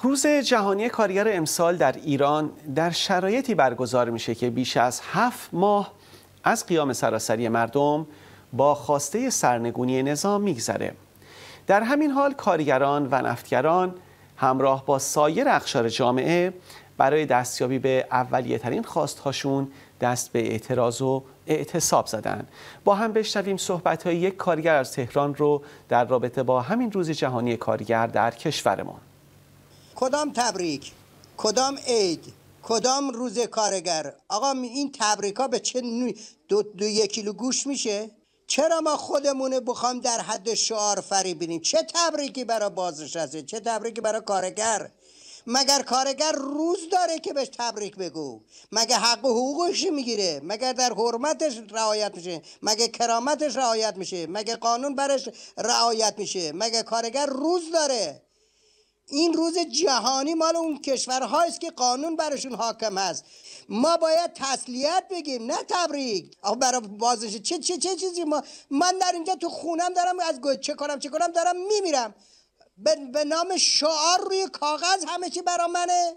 روز جهانی کارگر امسال در ایران در شرایطی برگزار میشه که بیش از 7 ماه از قیام سراسری مردم با خواسته سرنگونی نظام میگذره. در همین حال کارگران و نفتگران همراه با سایر اقشار جامعه برای دستیابی به اولیه ترین خواستهاشون دست به اعتراض و اعتصاب زدن. با هم بشنویم صحبت‌های یک کارگر از تهران رو در رابطه با همین روز جهانی کارگر در کشورمون. کدام تبریک، کدام عید، کدام روز کارگر؟ آقا این تبریکا به چه یک کیلو گوش میشه؟ چرا ما خودمونه بخوام در حد شعار فریب بینیم؟ چه تبریکی برای بازنشسته؟ چه تبریکی برای کارگر؟ مگر کارگر روز داره که بهش تبریک بگو؟ مگه حق و حقوقش میگیره؟ مگر در حرمتش رعایت میشه؟ مگه کرامتش رعایت میشه؟ مگه قانون برش رعایت میشه؟ مگه کارگر روز داره؟ این روز جهانی مال اون کشورهاییست که قانون برشون حاکم هست. ما باید تسلیت بگیم نه تبریک. آخه برای بازش چه چیزی؟ من در اینجا تو خونم دارم از چه کنم دارم میمیرم. به نام شعار روی کاغذ همه چی برا منه،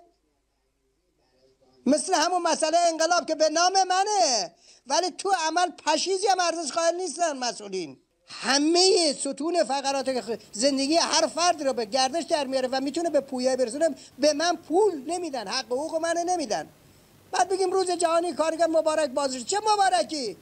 مثل همون مسئله انقلاب که به نام منه، ولی تو عمل پشیزی هم ارزش قائل نیستن مسئولین. همه ستون فقرات زندگی هر فرد رو به گردش در میاره و میتونه به پویایی برسونه. به من پول نمیدن، حق و حقوق منو نمیدن، بعد بگیم روز جهانی کارگر مبارک بازش. چه مبارکی؟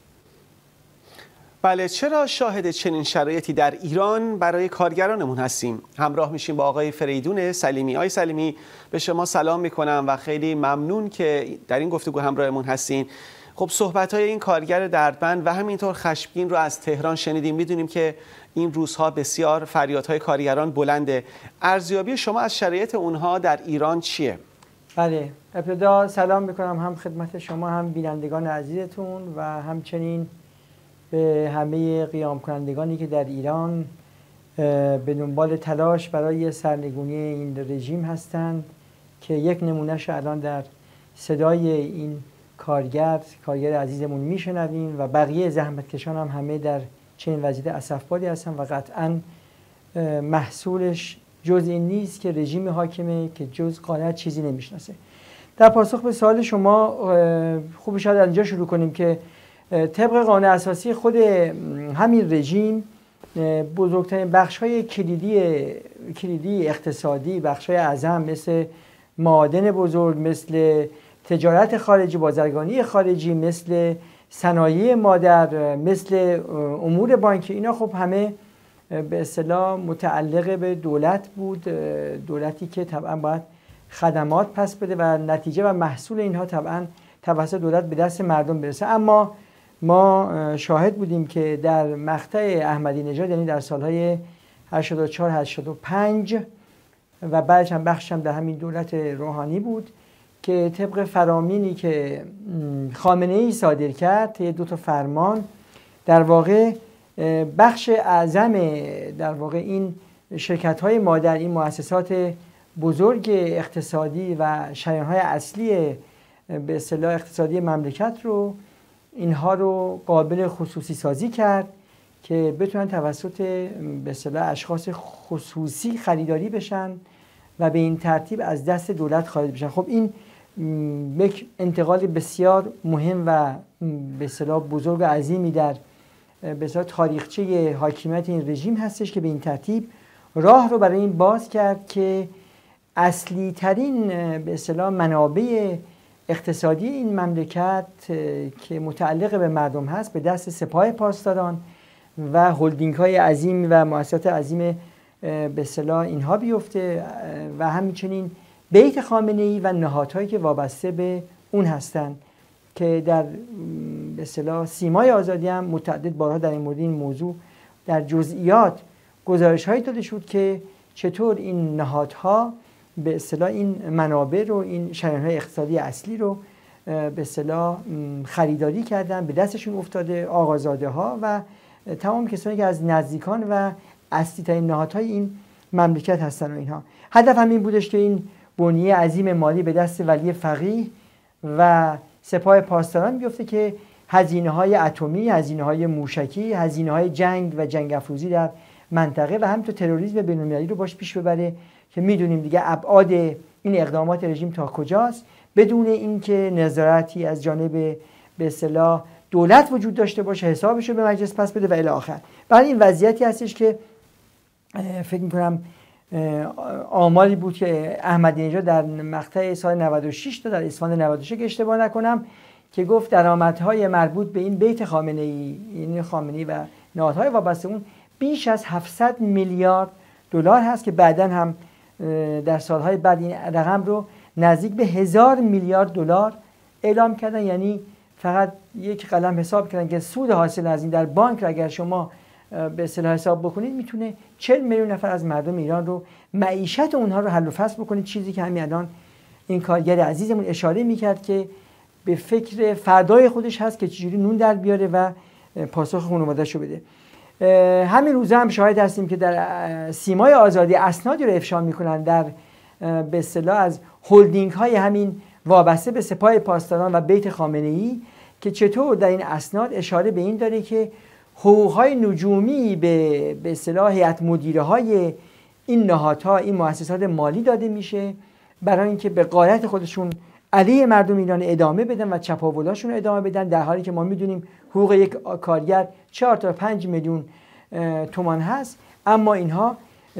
بله، چرا شاهد چنین شرایطی در ایران برای کارگرانمون هستیم؟ همراه میشیم با آقای فریدون سلیمی. آقای سلیمی، به شما سلام میکنم و خیلی ممنون که در این گفتگو همراهمون هستین. خب صحبت‌های این کارگر دردمند و همینطور خشمگین رو از تهران شنیدیم. میدونیم که این روزها بسیار فریادهای کارگران بلنده. ارزیابی شما از شرایط اونها در ایران چیه؟ بله، ابتدا سلام میکنم هم خدمت شما، هم بینندگان عزیزتون و همچنین به همه قیام کنندگانی که در ایران به دنبال تلاش برای سرنگونی این رژیم هستند که یک نمونهش الان در صدای این کارگر عزیزمون میشنویم و بقیه زحمتکشان هم همه در چنین وضعیت اسفباری هستن و قطعا محصولش جز این نیست که رژیم حاکمه که جز قانع چیزی نمیشناسه. در پاسخ به سوال شما خوب شاید از اینجا شروع کنیم که طبق قانون اساسی خود همین رژیم بزرگترین بخش‌های کلیدی اقتصادی، بخش‌های اعظم مثل معادن بزرگ، مثل تجارت خارجی، بازرگانی خارجی، مثل صنایع مادر، مثل امور بانکی، اینا خب همه به اصطلاح متعلق به دولت بود، دولتی که طبعا باید خدمات پس بده و نتیجه و محصول اینها طبعا توسط دولت به دست مردم برسه. اما ما شاهد بودیم که در مقطع احمدی نژاد، یعنی در سالهای 84 85 و بعدش هم بخشش هم در همین دولت روحانی بود که طبق فرامینی که خامنه ای صادر کرد، طی 2 فرمان، در واقع بخش اعظم در واقع این شرکت‌های مادر، این مؤسسات بزرگ اقتصادی و شریان‌های اصلی به اصطلاح اقتصادی مملکت رو، اینها رو قابل خصوصی سازی کرد که بتونن توسط به اصطلاح اشخاص خصوصی خریداری بشن و به این ترتیب از دست دولت خارج بشن. خب این یک انتقال بسیار مهم و به اصطلاح بزرگ و عظیمی در به اصطلاح تاریخچه حاکمیت این رژیم هستش که به این ترتیب راه رو برای این باز کرد که اصلی ترین به اصطلاح منابع اقتصادی این مملکت که متعلق به مردم هست به دست سپاه پاسداران و هلدینگ های عظیم و مؤسسات عظیم به اصطلاح اینها بیفته و همچنین بیت خامنه ای و نهادهایی که وابسته به اون هستند که در به اصطلاح سیمای آزادی هم متعدد بارها در این مورد این موضوع در جزئیات گزارش هایی داده شد که چطور این نهادها به اصطلاح این منابع رو، این شریان‌های اقتصادی اصلی رو به اصطلاح خریداری کردن، به دستشون افتاده، آقازاده ها و تمام کسانی که از نزدیکان و اصلی ترین نهادهای این مملکت هستن و اینها. هدف هم این بودش که این بنیه عظیم مالی به دست ولی فقیه و سپاه پاسداران بیفته که هزینه‌های اتمی، هزینه‌های موشکی، هزینه‌های جنگ و جنگ افروزی در منطقه و همینطور تروریسم بین‌المللی رو باش پیش ببره، که میدونیم دیگه ابعاد این اقدامات رژیم تا کجاست، بدون اینکه نظارتی از جانب به اصطلاح دولت وجود داشته باشه، حسابش رو به مجلس پس بده و الی آخر. برای این وضعیتی هستش که فکر می‌کنم آماری بود که احمدی نژاد در مقطع سال 96 تا در اسفند 96 که اشتباه نکنم که گفت درآمدهای مربوط به این بیت خامنه‌ای، یعنی خامنه‌ای و نهادهای وابسته اون بیش از 700 میلیارد دلار هست که بعداً هم در سالهای بعد این رقم رو نزدیک به 1000 میلیارد دلار اعلام کردن. یعنی فقط یک قلم حساب کردن که سود حاصل از این در بانک را اگر شما به اصطلاح حساب بکنید میتونه 40 میلیون نفر از مردم ایران رو معیشت اونها رو حل و فصل بکنید. چیزی که همین الان این کارگر عزیزمون اشاره میکرد که به فکر فردای خودش هست که چجوری نون در بیاره و پاسخ خانواده‌شو بده. همین روزا هم شاهد هستیم که در سیمای آزادی اسنادی رو افشا میکنن در به اصطلاح از هلدینگ های همین وابسته به سپاه پاسداران و بیت خامنه‌ای که چطور در این اسناد اشاره به این داره که حقوق‌های نجومی به اصطلاح هیئت مدیره های این نهادها، این مؤسسات مالی داده میشه برای اینکه به غایت خودشون علیه مردم ایران ادامه بدن و چپاولاشون رو ادامه بدن، در حالی که ما میدونیم حقوق یک کارگر 4 تا 5 میلیون تومان هست، اما اینها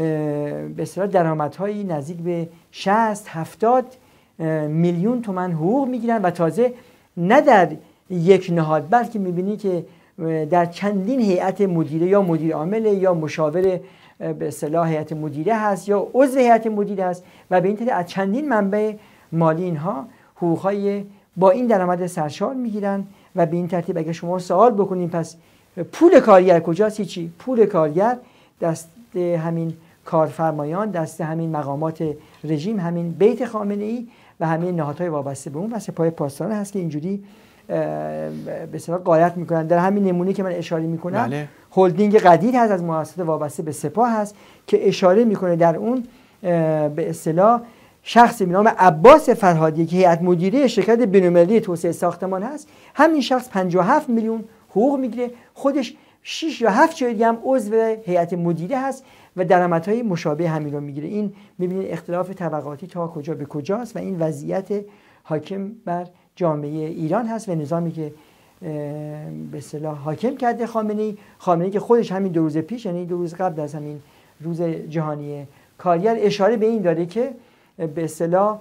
به اصطلاح درآمدهای نزدیک به 60-70 میلیون تومان حقوق میگیرن و تازه نه در یک نهاد بلکه میبینی که در چندین هیئت مدیره یا مدیر عامل یا مشاور به اصطلاح هیئت مدیره هست یا عضو هیئت مدیره هست و به این ترتیب از چندین منبع مالی اینها حقوقهای با این درآمد سرشار میگیرن و به این ترتیب اگه شما سوال بکنید پس پول کارگر کجاست؟ هیچی. پول کارگر دست همین کارفرمایان، دست همین مقامات رژیم، همین بیت خامنه‌ای و همین نهادهای وابسته به اون و سپاه پاسداران هست که اینجوری به اصطلاح غایت میکنن. در همین نمونه که من اشاره میکنم بله. هلدینگ قدیر هست از مؤسسات وابسته به سپاه هست که اشاره میکنه در اون به اصطلاح شخصی به نام عباس فرهادی که هیئت مدیره شرکت بین‌المللی توسعه ساختمان هست، همین شخص 57 میلیون حقوق میگیره، خودش 6 یا 7 جای دیگه هم عضو هیئت مدیره هست و درآمدهای مشابه همین رو میگیره. این میبینید اختلاف طبقاتی تا کجا به کجاست و این وضعیت حاکم بر جامعه ایران هست و نظامی که به اصطلاح حاکم کرده خامنه‌ای که خودش همین 2 روز پیش، یعنی 2 روز قبل از همین روز جهانی کارگر، اشاره به این داره که به اصطلاح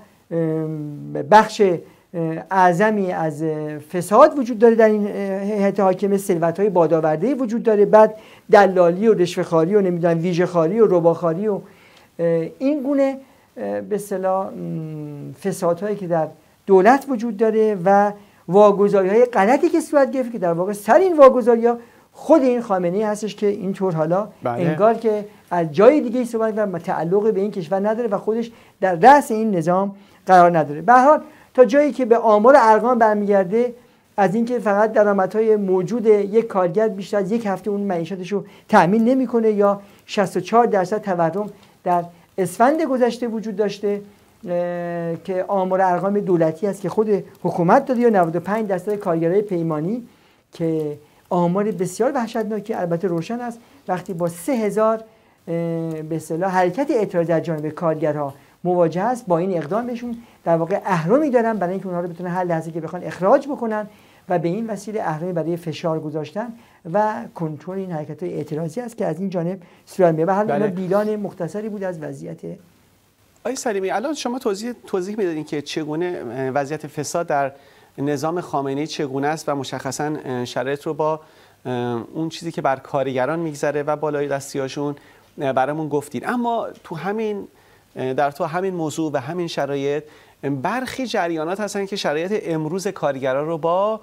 بخش اعظمی از فساد وجود داره در این هیئت حاکمه، ثروت‌های بادآورده‌ای وجود داره، بعد دلالی و رشوه‌خواری و نمیدونم ویژه‌خواری و رباخواری و این گونه به اصطلاح فسادهایی که در دولت وجود داره و واگذاری‌های غلطی که صورت گرفت که در واقع سر این واگذاری‌ها خود این خامنه‌ای هستش که اینطور حالا انگار که از جای دیگه صحبت و تعلق به این کشور نداره و خودش در رأس این نظام قرار نداره. به هر حال تا جایی که به آمار ارقام برمیگرده از اینکه فقط درآمدهای موجود یک کارگر بیشتر از یک هفته اون معیشتش رو تأمین نمی‌کنه یا 64% تورم در اسفند گذشته وجود داشته که آمار ارقام دولتی است که خود حکومت داده، یا 95% کارگرای پیمانی که آمار بسیار وحشتناکی البته روشن است وقتی با 3000 به اصطلاح حرکت اعتراضی از جانب کارگرها مواجه است با این اقدامشون در واقع اهرمی دارن برای اینکه اونها رو بتونن هر لحظه که بخوان اخراج بکنن و به این وسیله اهرمی برای فشار گذاشتن و کنترل این حرکت‌های اعتراضی است که از این جانب صورت می‌گیره. به هر حال بیان مختصری بود از وضعیت. آقای سلیمی الان شما توضیح میدادین که چگونه وضعیت فساد در نظام خامنه‌ای چگونه است و مشخصا شرایط رو با اون چیزی که بر کارگران میگذره و بالای دستیاشون برامون گفتید. اما تو همین موضوع و همین شرایط برخی جریانات هستن که شرایط امروز کارگران رو با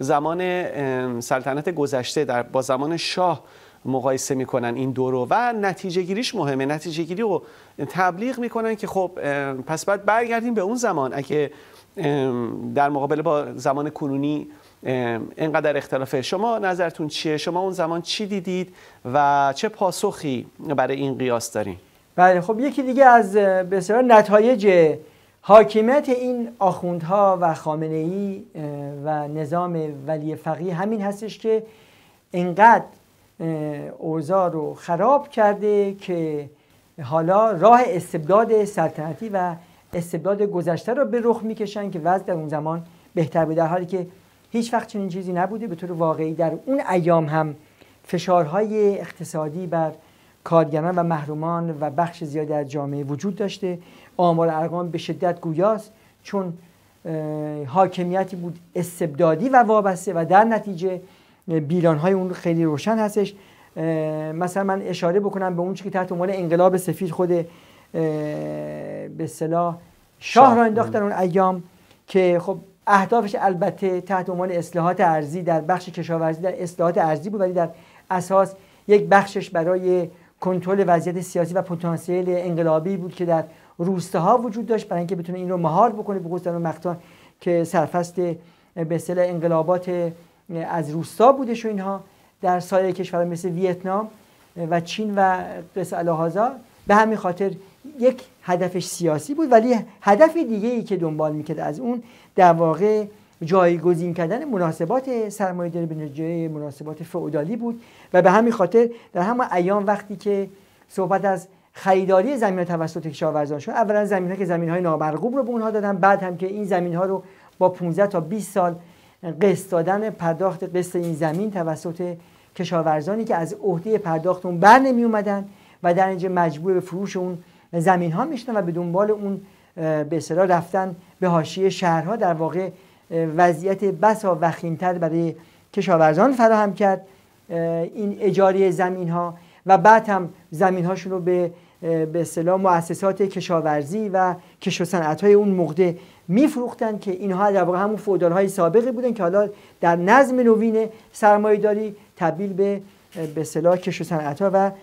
زمان سلطنت گذشته با زمان شاه مقایسه میکنن این دو رو و نتیجه گیریش مهمه. نتیجه گیری رو تبلیغ میکنن که خب پس باید برگردیم به اون زمان اگه در مقابله با زمان کنونی اینقدر اختلافه. شما نظرتون چیه؟ شما اون زمان چی دیدید و چه پاسخی برای این قیاس دارین؟ بله خب یکی دیگه از به اصطلاح نتایج حاکمیت این آخوندها و خامنه‌ای و نظام ولی فقیه همین هستش که اینقدر اوضاع رو خراب کرده که حالا راه استبداد سلطنتی و استبداد گذشته رو به رخ میکشن که وضع در اون زمان بهتر بود، در حالی که هیچ وقت چنین چیزی نبوده. به طور واقعی در اون ایام هم فشارهای اقتصادی بر کارگران و محرومان و بخش زیادی از جامعه وجود داشته. آمار ارقام به شدت گویاست، چون حاکمیتی بود استبدادی و وابسته و در نتیجه بیلانهای اون خیلی روشن هستش. مثلا من اشاره بکنم به اون چیزی که تحت عنوان انقلاب سفید خود به اصطلاح شاه را انداخت در اون ایام، که خب اهدافش البته تحت عنوان اصلاحات ارضی در بخش کشاورزی در اصلاحات ارضی بود، ولی در اساس یک بخشش برای کنترل وضعیت سیاسی و پتانسیل انقلابی بود که در روستاها وجود داشت، برای اینکه بتونه این رو مهار بکنه، به خصوص در اون مقطع که سرفست به اصطلاح انقلابات از روستا بودش و اینها در سایر کشورها مثل ویتنام و چین و قصه الهازا. به همین خاطر یک هدفش سیاسی بود، ولی هدف دیگه ای که دنبال میکرد از اون در واقع جایگزین کردن مناسبات سرمایه‌داری به جای مناسبات فئودالی بود. و به همین خاطر در همون ایام وقتی که صحبت از خریداری زمین توسط کشاورزان شد، اولا زمین‌ها که زمین‌های نامرغوب رو به اونها دادن، بعد هم که این زمین‌ها رو با 15 تا 20 سال قسط دادن پرداخت قسط این زمین توسط کشاورزانی که از عهده پرداخت اون بر نمی اومدن و در اینجا مجبور به فروش اون زمین‌ها میشدن و به دنبال اون به اصطلاح رفتن به حاشیه شهرها، در واقع وضعیت بسا وخیم‌تر برای کشاورزان فراهم کرد این اجاره زمین‌ها. و بعد هم زمین‌هاشون رو به اصطلاح مؤسسات کشاورزی و کشت و صنعت‌های اون موقع می‌فروختن که اینها در واقع همون فئودال‌های سابقی بودن که حالا در نظم نوین سرمایه‌داری تبدیل به اصطلاح کشت و صنعت‌ها و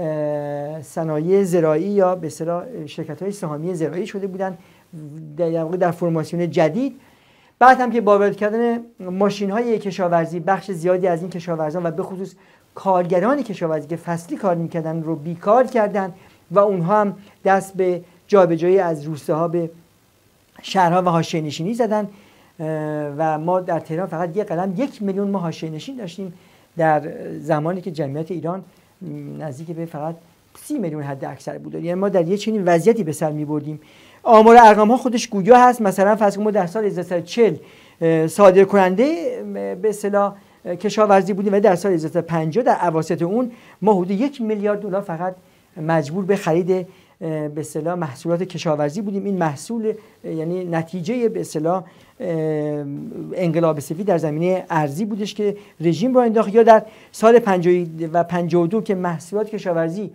صنایع زراعی یا به اصطلاح شرکت‌های سهامی زراعی شده بودن در واقع در فرماسیون جدید. بعد هم که با وارد کردن ماشین‌های کشاورزی بخش زیادی از این کشاورزان و به خصوص کارگران کشاورزی که فصلی کار می‌کردن رو بیکار کردن و اونها هم دست به جابجایی از روستاها به شهرها و حاشیه‌نشینی زدن و ما در تهران فقط یک قلم 1 میلیون ما حاشیه‌نشین داشتیم در زمانی که جمعیت ایران نزدیک به فقط 30 میلیون حد اکثر بود. یعنی ما در یه چنین وضعیتی به سر می‌بردیم. آمار ارقام ها خودش گویا هست. مثلا فرض کنید ما در سال 1340 صادر کننده به اصطلاح کشاورزی بودیم و در سال 1350 در اواسط اون ما حدود 1 میلیارد دلار فقط مجبور به خرید به اصطلاح محصولات کشاورزی بودیم. این محصول یعنی نتیجه به اصطلاح انقلاب سفید در زمینه ارزی بودش که رژیم رو انداخت. یا در سال 50 و 52 که محصولات کشاورزی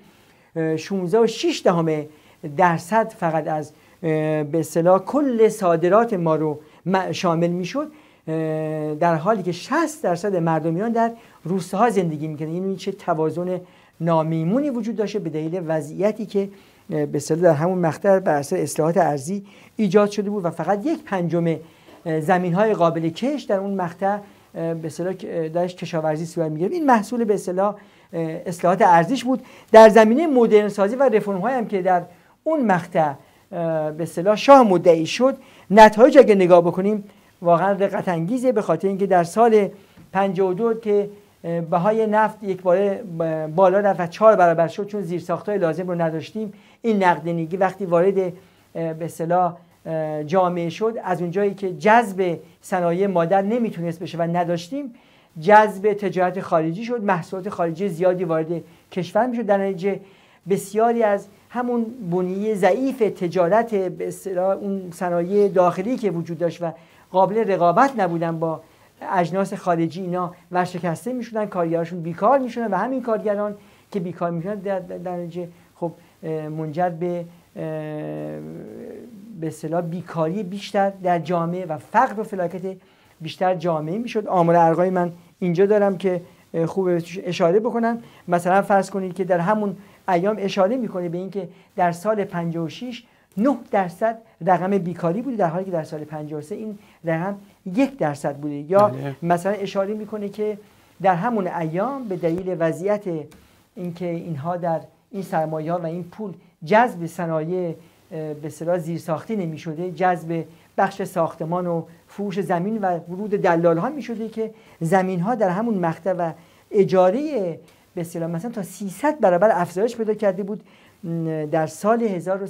16.6% فقط از به اصطلاح کل صادرات ما رو شامل میشد، در حالی که 60% مردم در روستاها زندگی میکنن. این چه توازن نامیمونی وجود داشته به دلیل وضعیتی که به اصطلاح در همون مقطع بر اساس اصلاحات ارضی ایجاد شده بود و فقط 1/5 زمین‌های قابل کشت در اون مقطع به اصطلاح داشت کشاورزی صورت می‌گرفت. این محصول به اصطلاح اصلاحات ارضیش بود. در زمینه مدرن سازی و رفرم‌هایی هم که در اون مقطع به اصطلاح شاه مدعی شد، نتایج اگه نگاه بکنیم واقعا دقت انگیزه، به خاطر اینکه در سال 52 که بهای نفت یک باره بالا رفت و 4 برابر شد چون زیرساخت‌های لازم رو نداشتیم. این نقدینگی وقتی وارد به اصطلاح جامعه شد، از اونجایی که جذب صنایع مادر نمیتونست بشه و نداشتیم، جذب تجارت خارجی شد، محصولات خارجی زیادی وارد کشور میشد. در نتیجه بسیاری از همون بنیه ضعیف تجارت به اصطلاح اون صنایع داخلی که وجود داشت و قابل رقابت نبودن با اجناس خارجی، اینا ورشکسته میشدن، کارگراشون بیکار میشدن و همین کارگران که بیکار میشدن در نتیجه خب منجر به اصطلاح بیکاری بیشتر در جامعه و فقر و فلاکت بیشتر جامعه میشد. آمار ارقامی من اینجا دارم که خوب اشاره بکنن. مثلا فرض کنید که در همون ایام اشاره میکنه به اینکه در سال 56 9% رقم بیکاری بوده، در حالی که در سال 53 این رقم 1% بوده. یا مثلا اشاره میکنه که در همون ایام به دلیل وضعیت اینکه اینها در این سرمایه‌ها و این پول جذب صنایع به اصطلاح زیرساختی نمی‌شده، جذب بخش ساختمان و فروش زمین و ورود دلال‌ها می‌شده که زمین‌ها در همون مقطع و اجاره به اصطلاح مثلا تا 300 برابر افزایش پیدا کرده بود در سال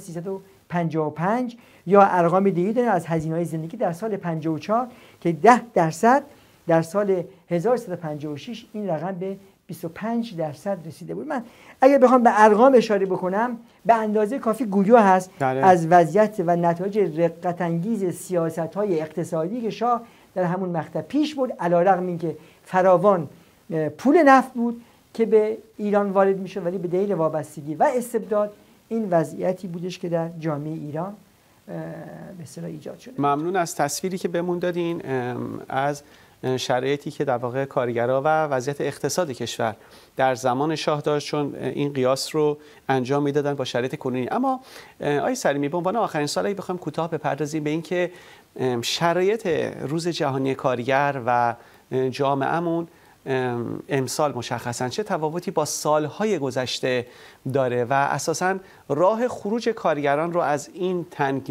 1355 یا ارقام دیگه داریم از هزینه‌های زندگی در سال 54 که 10% در سال 1356 این رقم به 25% رسیده بود. من اگر بخوام به ارقام اشاره بکنم به اندازه کافی گویا هست از وضعیت و نتایج رقت‌انگیز سیاست‌های اقتصادی که شاه در همون مقطع پیش بود، علی‌رغم اینکه فراوان پول نفت بود که به ایران وارد میشد، ولی به دلیل وابستگی و استبداد این وضعیتی بودش که در جامعه ایران به اصطلاح ایجاد شده. ممنون از تصویری که بهمون دادین از شرایطی که در واقع کارگرها و وضعیت اقتصاد کشور در زمان شاه داشت، چون این قیاس رو انجام میدادن با شرایط کنونی. اما آقای سلیمی، به عنوان آخرین سوال اگه بخوایم کوتاه بپردازیم به این که شرایط روز جهانی کارگر و جامعهمون امسال مشخصاً چه تفاوتی با سالهای گذشته داره و اساساً راه خروج کارگران رو از این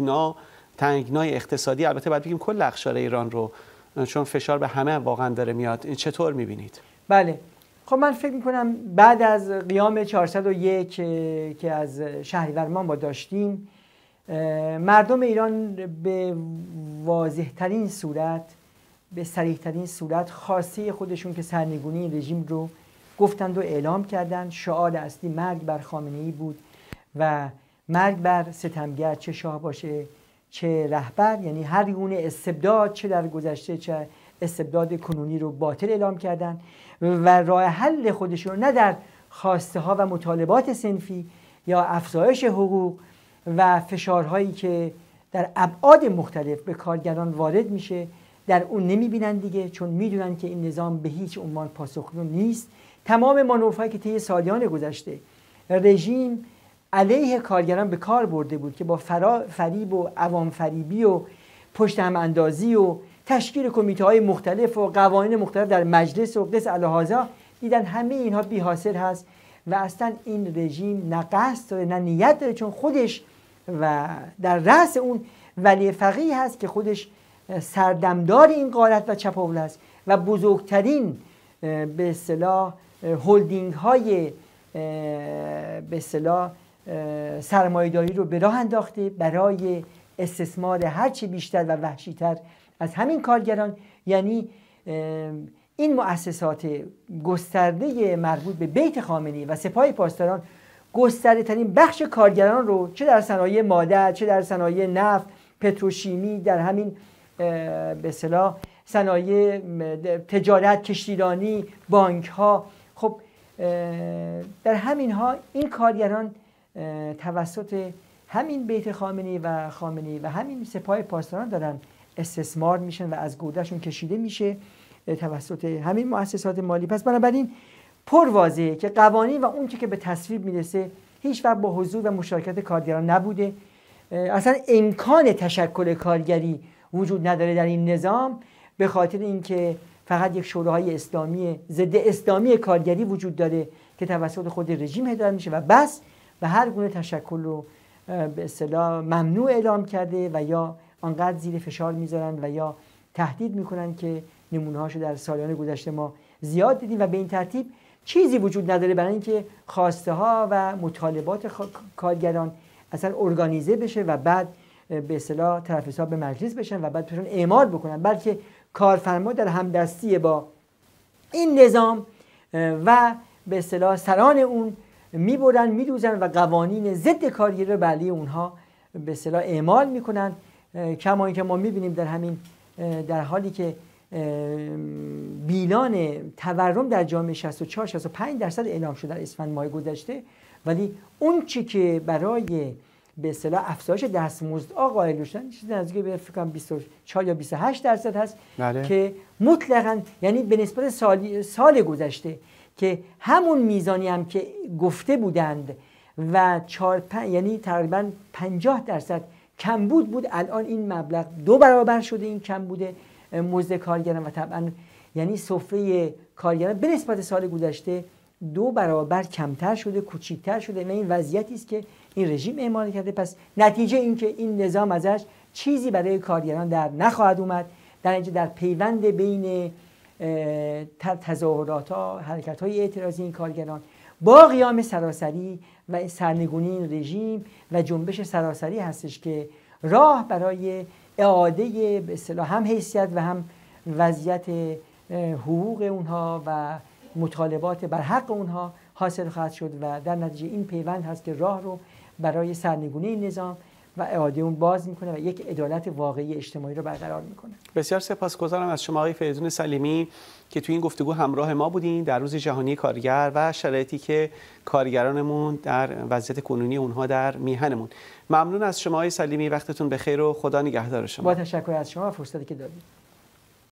تنگنای اقتصادی، البته باید بگیم کل اقشار ایران رو، چون فشار به همه واقعا داره میاد، چطور میبینید؟ بله، خب من فکر میکنم بعد از قیام 401 که از شهریور ماه ما داشتیم، مردم ایران به واضح‌ترین صورت، به صریح‌ترین صورت خواسته خودشون که سرنگونی رژیم رو گفتند و اعلام کردند. شعار اصلی مرگ بر خامنه‌ای بود و مرگ بر ستمگر، چه شاه باشه چه رهبر، یعنی هر گونه استبداد چه در گذشته چه استبداد کنونی رو باطل اعلام کردند و راه حل خودشون نه در خواسته ها و مطالبات صنفی یا افزایش حقوق و فشارهایی که در ابعاد مختلف به کارگران وارد میشه در اون نمیبینن دیگه، چون میدونن که این نظام به هیچ عنوان پاسخگو نیست. تمام مانورهایی که طی سالیان گذشته رژیم علیه کارگران به کار برده بود که با فریب و عوام فریبی و پشت هم اندازی و تشکیل کمیته های مختلف و قوانین مختلف در مجلس و قس الهازا، دیدن همه اینها بی حاصل هست و اصلا این رژیم نه قصد داره نه نیت داره، چون خودش و در رأس اون ولی فقیه هست که خودش سردمدار این غارت و چپاول است و بزرگترین به اصطلاح هولدینگ های به اصطلاح سرمایه‌داری رو به راه انداخته برای استثمار هرچی بیشتر و وحشی‌تر از همین کارگران. یعنی این مؤسسات گسترده مربوط به بیت خامنه‌ای و سپاه پاسداران گسترده ترین بخش کارگران رو چه در صنایع ماده، چه در صنایع نفت، پتروشیمی، در همین به اصطلاح صنایع تجارت، کشتیرانی، بانک ها، خب در همین ها این کارگران توسط همین بیت خامنه‌ای و همین سپاه پاسداران دارن استثمار میشن و از گودهشون کشیده میشه توسط همین مؤسسات مالی. پس بنابراین پر واضحه که قوانین و اون که به تصویب میرسه هیچ وقت با حضور و مشارکت کارگران نبوده. اصلا امکان تشکل کارگری وجود نداره در این نظام، به خاطر اینکه فقط یک شوراهای اسلامی ضد اسلامی کارگری وجود داره که توسط خود رژیم هدایت میشه و بس، و هر گونه تشکل رو به اصطلاح ممنوع اعلام کرده و یا آنقدر زیر فشار میذارن و یا تهدید میکنن که نمونه‌هاشو در سالیان گذشته ما زیاد دیدیم و به این ترتیب چیزی وجود نداره برای اینکه خواسته ها و مطالبات کارگران اصلا ارگانیزه بشه و بعد به اصطلاح طرف حساب به مجلس بشن و بعد بهشون اعمال بکنن، بلکه کارفرما در همدستی با این نظام و به اصطلاح سران اون میبرن میدوزن و قوانین ضد کارگری رو به علیه اونها به اصطلاح اعمال میکنن. کما اینکه ما میبینیم در همین در حالی که بیلان تورم در جامعه 64-65% اعلام شده در اسفند ماه گذشته، ولی اون چی که برای به اصطلاح افزایش دستمزد قائل شدن چیزی نزدیک به فکر کنم 24 یا 28% هست. بله. که مطلقاً یعنی به نسبت سال گذشته که همون میزانی هم که گفته بودند و یعنی تقریباً 50% کمبود بود، الان این مبلغ 2 برابر شده این کمبود مزد کارگران و طبعا یعنی سفره کارگران به نسبت سال گذشته 2 برابر کمتر شده، کوچکتر شده و این وضعیتی است که این رژیم اعمال کرده. پس نتیجه این که این نظام ازش چیزی برای کارگران در نخواهد اومد، در اینجا در پیوند بین تظاهرات ها، حرکت های اعتراضی این کارگران با قیام سراسری و سرنگونی این رژیم و جنبش سراسری هستش که راه برای اعاده به اصطلاح هم حیثیت و هم وضعیت حقوق اونها و مطالبات بر حق اونها حاصل خواهد شد و در نتیجه این پیوند هست که راه رو برای سرنگونی نظام و اعاده اون باز میکنه و یک عدالت واقعی اجتماعی رو برقرار میکنه. بسیار سپاسگزارم از شما آقای فریدون سلیمی که توی این گفتگو همراه ما بودین در روز جهانی کارگر و شرایطی که کارگرانمون در وضعیت کنونی اونها در میهنمون. ممنون از شما آقای سلیمی، وقتتون بخیر و خدا نگهدار شما. با تشکر از شما فرصتی که دادید.